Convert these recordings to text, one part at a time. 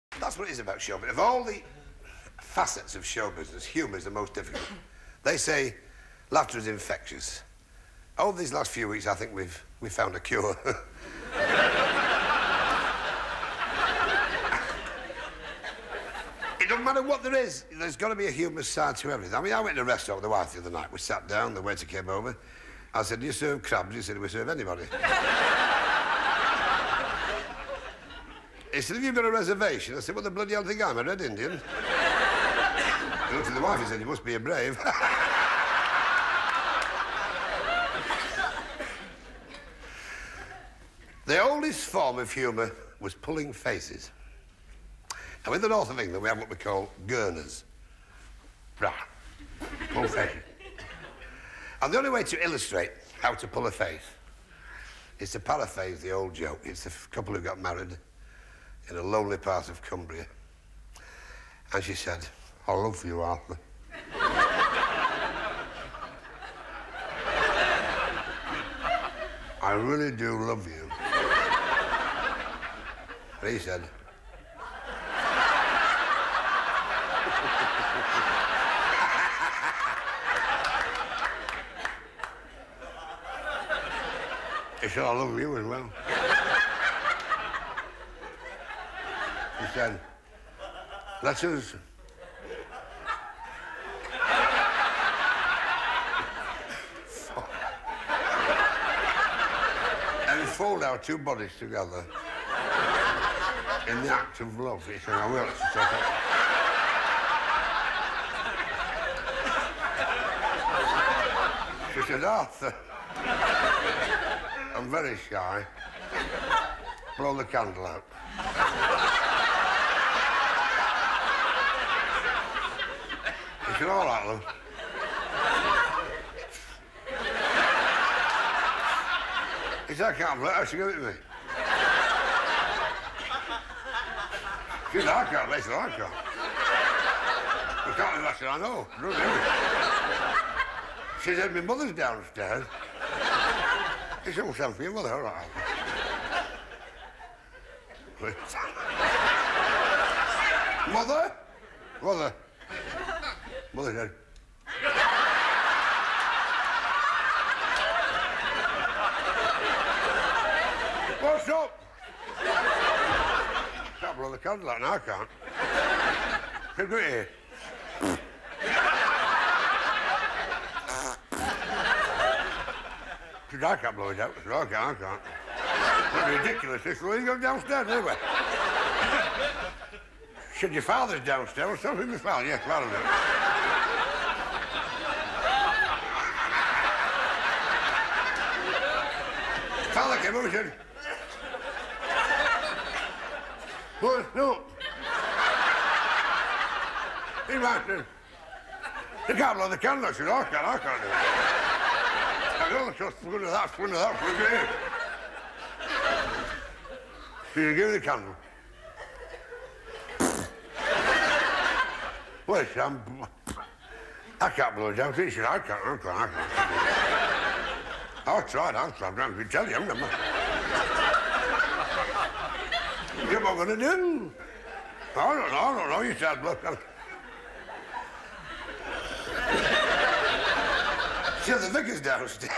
That's what it is about show business. Of all the facets of show business, humour is the most difficult. They say laughter is infectious. Over these last few weeks, I think we've found a cure. It doesn't matter what there is, there's got to be a humorous side to everything. I mean, I went to a restaurant with the wife the other night. We sat down, the waiter came over. I said, do you serve crabs? He said, we serve anybody. He said, have you got a reservation? I said, what the bloody hell think I'm, a Red Indian? He looked at the wife, he said, you must be a brave. The oldest form of humour was pulling faces. Now, in the north of England, we have what we call gurners. Rah. Pull faces. And the only way to illustrate how to pull a face is to paraphrase the old joke. It's a couple who got married in a lonely part of Cumbria. And she said, I love you, Arthur. I really do love you. And he said, he said, I love you as well. He said, let us enfold our two bodies together in the act of love. He said, I will. She said, Arthur, I'm very shy. Blow the candle out. He said, all right, love. He said, I can't blow it. How should you give it to me? She said, I can't. They said, I can't. You can't do that. I said, I know. Don't do it. She said, my mother's downstairs. He said, well, send for your mother, all right. Mother? Mother? Mother said, what's up? Can't blow the candle out, and I can't. Come here. She said, I can't blow it out. I said, I can't. That's ridiculous. This way you go downstairs anyway. She said, your father's downstairs. Well, so is my father. Yes, father does. Father came over and said, what? No. He said, you can't blow the candle. I said, I can't do it. I know, so swing of that, swing here. So you give me the candle. Well, I can't blow it out. He said, I can't. I'll try. I can tell you, I'm not. What am I going to do? I don't know. You start blowing. See, the vicar's downstairs.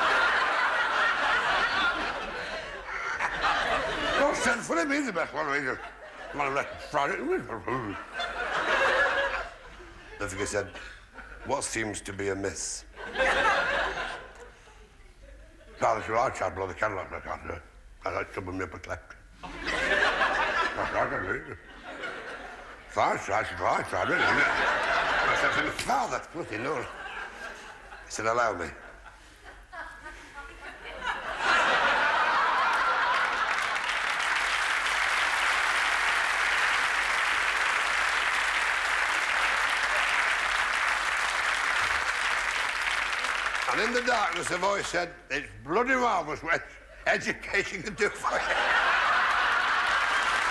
Don't send for him. He's the best one. He's one of the Friday. The vicar said, what seems to be amiss? Father said, I can't blow the candle out. I can't do it. I like to be apoplectic. I can do it. So I tried, really. I said to him, Father, bloody no. He said, allow me. And in the darkness, a voice said, it's bloody marvellous what education can do for you.